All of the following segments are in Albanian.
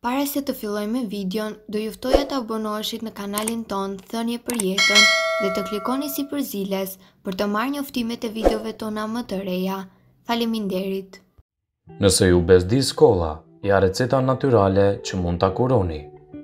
Para se të fillojmë videon, do juftoja të abonoheshit në kanalin ton Thënie për Jetën dhe të klikoni sipër ziles për të marrë njoftimet e videove tona më të reja. Faleminderit. Nëse ju bezdis kolla, ja receta natyrale që mund ta kuroni.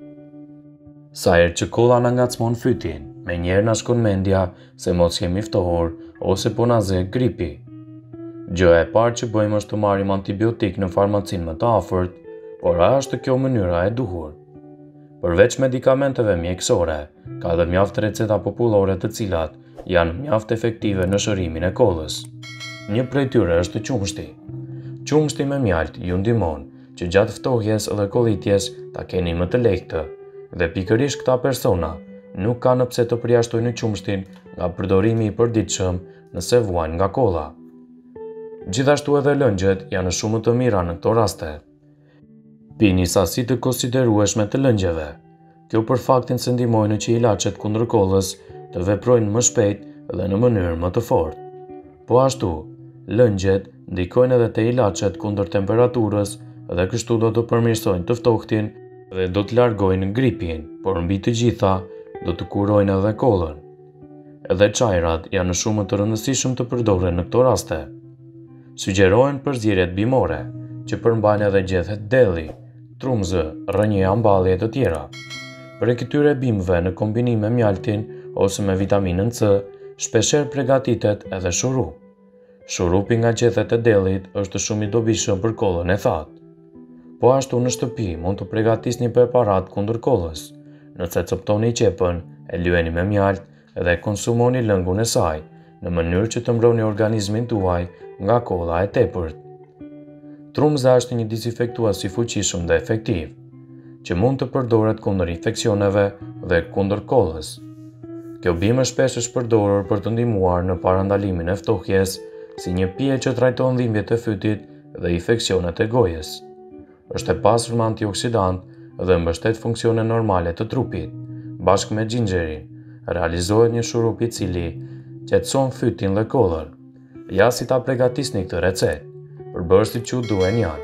Sa herë që kolla na ngacmon fytin, me njerë na shkon mendja se mos jemi ftohur ose po na zë gripi. Gjëja e parë që bëjmë është të marrim antibiotik në farmacinë më të afërt, por a është kjo mënyra e duhur? Përveç medikamenteve mjekësore, ka dhe mjaft receta popullore të cilat janë mjaft efektive në shërimin e kollës. Një prej tyre është qumshti. Qumshti me mjalt ju ndihmon që gjatë ftohjes dhe kollitjes ta keni më të lehtë, dhe pikërisht këta persona nuk kanë pse të përjashtojnë qumshtin nga përdorimi i përditshëm nëse vuajnë nga kolla. Gjithashtu edhe lëngjet janë shumë të mira në këto raste. Pini sasi të konsiderueshme të lëngjeve. Kjo për faktin se ndihmojnë që ilaçet kundër kollës të veprojnë më shpejt dhe në mënyrë më të fortë. Po ashtu, lëngjet ndikojnë edhe te ilaçet kundër temperaturës dhe kështu do të përmirësojnë të ftohtin dhe do të largojnë gripin, por mbi të gjitha do të kurojnë edhe kollën. Edhe çajrat janë shumë të rëndësishëm të përdoren në këto raste. Sugjerohen përzierjet bimore, që përmbajnë edhe gjethet delli, trumzë, rrënje ambalje të tjera. Për këtyre bimëve në kombinim me mjaltin ose me vitaminën C, shpeshherë përgatitet edhe shurup. Shurupi nga gjethet e dellit është shumë i dobishëm për kollën e thatë. Po ashtu në shtëpi mund të përgatisni preparat kundër kollës. Nëse coptoni qepën, e lyeni me mjalt dhe konsumoni lëngun e saj, në mënyrë që të mbroni organizmin tuaj nga kolla e tepërt. Trumza është një disinfektues i fuqishëm dhe efektiv, që mund të përdoret kundër infeksioneve dhe kundër kollës. Kjo bimë shpesh është përdorur për të ndihmuar në parandalimin e ftohjes, si një pije që trajton dhimbjet e fytit dhe infeksionet e gojës. Është e pasur me antioksidant dhe mbështet funksione normale të trupit. Bashkë me xhinxherin, realizohet një shurup i cili qetëson fytin dhe kollën. Ja si ta përgatisni këtë recetë. Përbërësit që duhen janë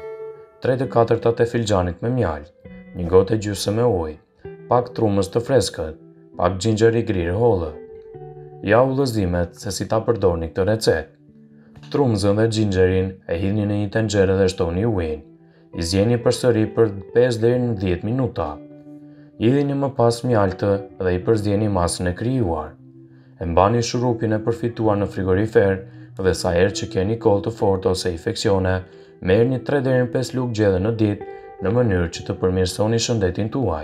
3/4 e filxhanit me mjalt, 1 gotë e gjysmë me ujë, pak trumës të freskët, pak xhinxher i grirë hollë. Ja udhëzimet se si ta përdorni këtë recetë. Trumzën dhe xhinxherin e hidhni në një tenxhere dhe shtoni ujin. I zjeni përsëri për 5 deri në 10 minuta. Hidhni më pas mjaltë dhe i përzjeni masën e krijuar. E mbani shurupin e përfituar në frigorifer dhe sa herë që keni kollë të fortë ose infeksione, merrni 3 deri në 5 lugë gjelle në ditë në mënyrë që të përmirësoni shëndetin tuaj.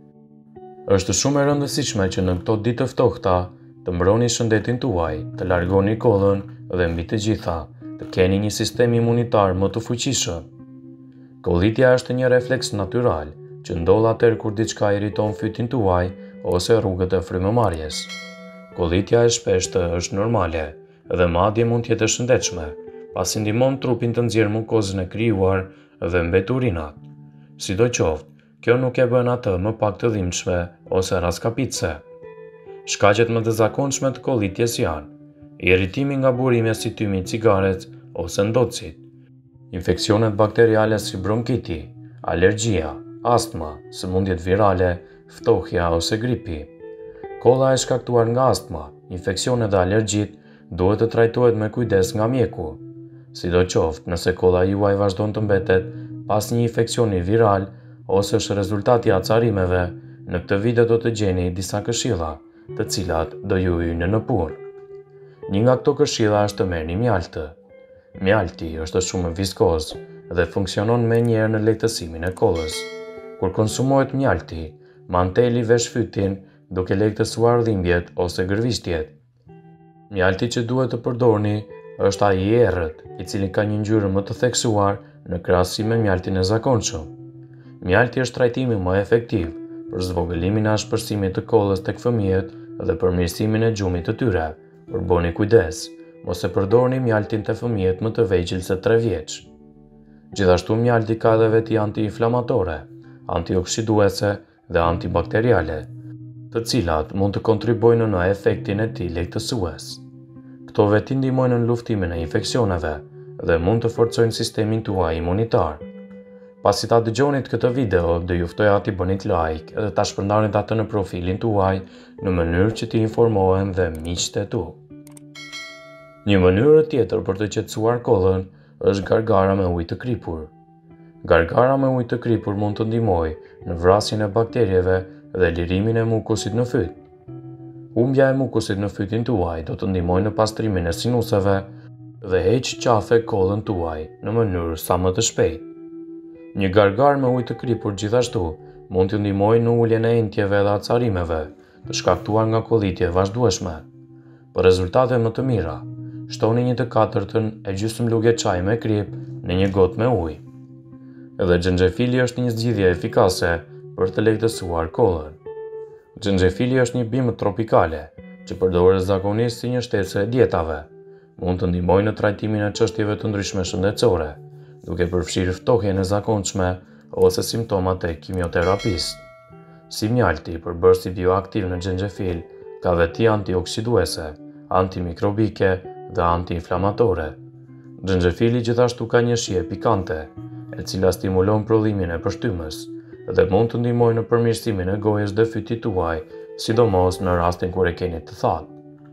Është shumë e rëndësishme që në këto ditë të ftohta të mbroni shëndetin tuaj, të largoni kollën dhe mbi të gjitha të keni një sistem imunitar më të fuqishëm. Kollitja është një refleks natyral që ndodh atëherë kur diçka irriton fytin tuaj ose rrugët e frymëmarrjes. Kollitja e shpeshtë është normale dhe madje mund të jetë e shëndetshme, pasi ndihmon trupin të nxjerrë mukozën e krijuar dhe mbet urinat. Sidoqoftë, kjo nuk e bën atë më pak të dhimbshme ose raskapitse. Shkaqet më të zakonshme të kollitjes janë irritimi nga burimi si tymi i cigaret ose ndocit, infeksionet bakteriale si bronkiti, alergjia, astma, sëmundjet virale, ftohja ose gripi. Kolla e shkaktuar nga astma, infeksionet dhe alergjit duhet të trajtohet me kujdes nga mjeku. Sidoqoftë, nëse kolla juaj vazhdon të mbetet pas një infeksioni viral ose është rezultati i acarimeve, në këtë video do të gjeni disa këshilla, të cilat do ju hyjnë në punë. Një nga këto këshilla është të merrni mjaltë. Mjalti është shumë viskoz dhe funksionon menjëherë në lehtësimin e kollës. Kur konsumohet mjalti, manteli vesh fytin duke lehtësuar dhimbjet ose gërvishtjet. Mjalti që duhet të përdorni është ai i errët, i cili ka një ngjyrë më të theksuar në krahasim me mjaltin e zakonshëm. Mjalti është trajtimi më efektiv për zvogëlimin e ashpërsimit të kollës tek fëmijët dhe përmirësimin e gjumit të tyre. Përbëni kujdes, mos e përdorni mjaltin te fëmijët më të vegjël se 3 vjeç. Gjithashtu mjalti ka edhe veti antiinflamatore, antioksiduese dhe antibakteriale, të cilat mund të kontribuojnë në efektin e tij lehtësues. Këto veti ndihmojnë në luftimin e infeksioneve dhe mund të forcojnë sistemin tuaj imunitar. Pasi ta dëgjonit këtë video, do ju ftoja t'i bënit like edhe ta shpërndarni atë në profilin tuaj në mënyrë që t'i informohen dhe miqtë e tu. Një mënyrë tjetër për të qetësuar kollën është gargara me ujë të kripur. Gargara me ujë të kripur mund të ndihmojë në vrasjen e bakterjeve dhe lirimin e mukosit në fyt. Humbja e mukosit në fytin tuaj do të ndihmojë në pastrimin e sinuseve dhe heq qafe kollën tuaj në mënyrë sa më të shpejtë. Një gargar me ujë të kripur gjithashtu mund të ndihmojë në uljen e entjeve dhe acarimeve të shkaktuar nga kollitje vazhdueshme. Për rezultate më të mira, shtoni 1/4 e gjysmë luge çaj me krip në një gotë me ujë. Edhe xhenxhefili është një zgjidhje efikase për të lehtësuar kollën. Xhenxhefili është një bimë tropikale që përdoret zakonisht si një shtesë e dietave. Mund të ndihmojë në trajtimin e çështjeve të ndryshme shëndetësore, duke përfshirë ftohjen e zakonshme ose simptomat e kimioterapisë. Si mjalti, përbërësi bioaktiv në xhenxhefil, ka veti antioksiduese, antimikrobike dhe antiinflamatore. Xhenxhefili gjithashtu ka një shije pikante, e cila stimulon prodhimin e përshtymes dhe mund të ndihmojë në përmirësimin e gojës dhe fytit tuaj, sidomos në rastin kur e keni të thatë.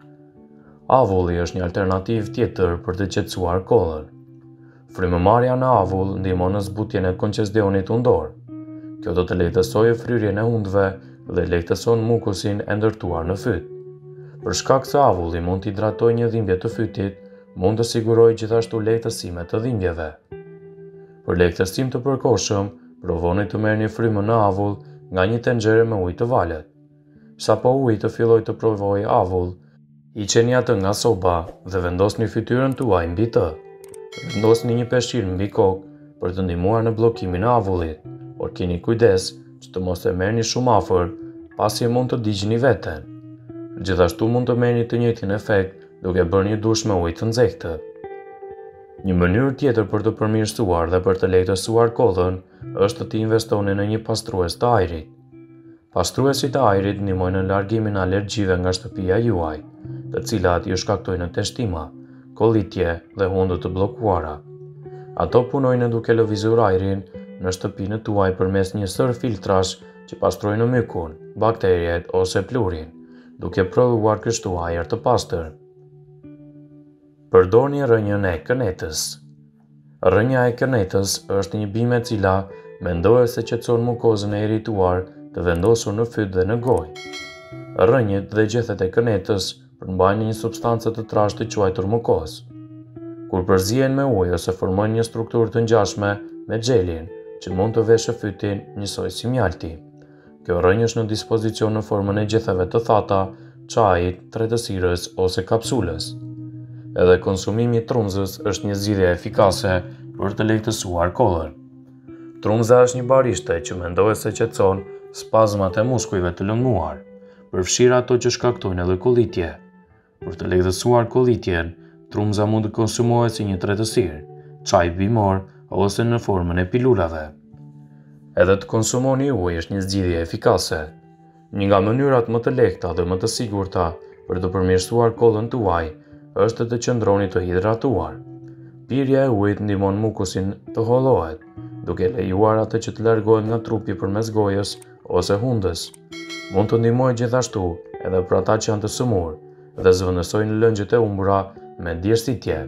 Avulli është një alternativë tjetër për të qetësuar kollën. Frymëmarrja në avull ndihmon në zbutjen e konqestionit undor. Kjo do të lehtësojë fryrjen e undëve dhe lehtëson mukosin e ndërtuar në fyt. Për shkak se avulli mund të hidratojë një dhimbje të fytit, mund të sigurojë gjithashtu lehtësime të dhimbjeve. Për lehtësim të përkohshëm, provoni të merrni frymën në avull nga një tenxhere me ujë të valët. Sapo uji të fillojë të provojë avull, hiqeni atë nga soba dhe vendosni fytyrën tuaj mbi të. Vendosni një peshqir mbi kokë për të ndihmuar në bllokimin e avullit, por keni kujdes që të mos e merrni shumë afër, pasi mund të digjni veten. Gjithashtu mund të merrni të njëjtin efekt duke bërë një dush me ujë të nxehtë. Një mënyrë tjetër për të përmirësuar dhe për të lehtësuar kollën është të investoni në një pastrues të ajrit. Pastruesit e ajrit ndihmojnë në largimin e alergjive nga shtëpia juaj, të cilat ju shkaktojnë teshtima, kollitje dhe hundë të bllokuara. Ato punojnë duke lëvizur ajrin në shtëpinë tuaj përmes një sër filtrash që pastrojnë mykun, bakterjet ose plurin, duke prodhuar kështu ajër të pastër. Përdorni rrënjën e kënetës. Rrënja e kënetës është një bimë e cila mendohet se qetëson mukozën e irrituar të vendosur në fyt dhe në gojë. Rrënjët dhe gjethet e kënetës përmbajnë një substancë të trashë të quajtur mukozë. Kur përzihen me ujë ose formojnë një strukturë të ngjashme me xhelin, që mund të veshë fytin njësoj si mjalti. Kjo rrënjë është në dispozicion në formën e gjethave të thata, çajit, tretësirës ose kapsulës. Edhe konsumimi i trumzës është një zgjidhje efikase për të lehtësuar kollën. Trumza është një barishte që mendohet se qetëson spazmat e muskujve të lënguar, përfshirë ato që shkaktojnë edhe kollitje. Për të lehtësuar kollitjen, trumza mund të konsumohet si një tretësirë, çaj bimor ose në formën e pilulave. Edhe të konsumoni ujë është një zgjidhje efikase. Një nga mënyrat më të lehta dhe më të sigurta për të përmirësuar kollën tuaj është të qëndroni të hidratuar. Pirja e ujit ndihmon mukosin të hollohet, duke lejuar atë që të largohet nga trupi përmes gojës ose hundës. Mund të ndihmojë gjithashtu edhe për ata që janë të sëmurë dhe zvendësojnë lëngjët e umbra me djersitje.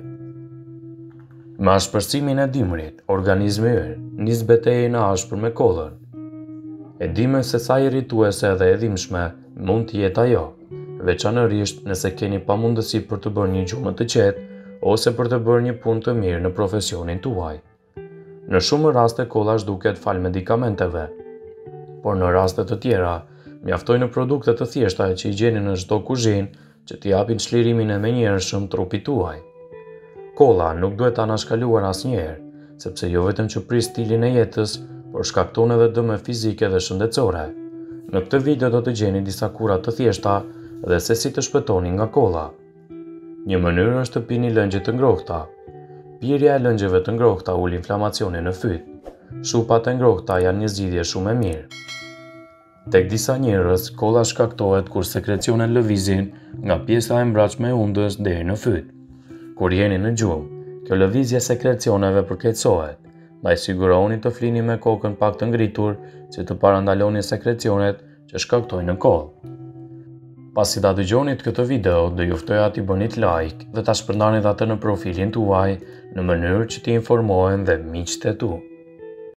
Me ashpërsimin e dimrit, organizmi ynë nis betejën e ashpër me kollën. E dimë se sa irrituese dhe e dhimbshme mund të jetë ajo, veçanërisht nëse keni pamundësi për të bërë një gjumë të qetë ose për të bërë një punë të mirë në profesionin tuaj. Në shumë raste kolla zhduket fal medikamenteve, por në raste të tjera mjaftojnë produkte të thjeshta që i gjeni në çdo kuzhinë që t'i japin çlirimin e menjëhershëm trupit tuaj. Kolla nuk duhet ta anashkaluar asnjëherë, sepse jo vetëm që pris stilin e jetës, por shkakton edhe dëme fizike dhe shëndetësore. Në këtë video do të gjeni disa kura të thjeshta dhe se si të shpëtoni nga kolla. Një mënyrë është të pini lëngje të ngrohta. Pirja e lëngjeve të ngrohta ul inflamacionin në fyt. Shupat e ngrohta janë një zgjidhje shumë e mirë. Tek disa njerëz, kolla shkaktohet kur sekrecionet lëvizin nga pjesa e mbrapsme e undës deri në fyt. Kur jeni në gjumë, kjo lëvizje sekrecioneve përkeqësohet ndaj sigurohuni të flini me kokën pak të ngritur që të parandaloni sekrecionet që shkaktojnë kollë. Pasi ta dëgjonit këtë video, do ju ftoja t'i bënit like dhe ta shpërndanit atë në profilin tuaj në mënyrë që t'i informohen dhe miqtë e tu.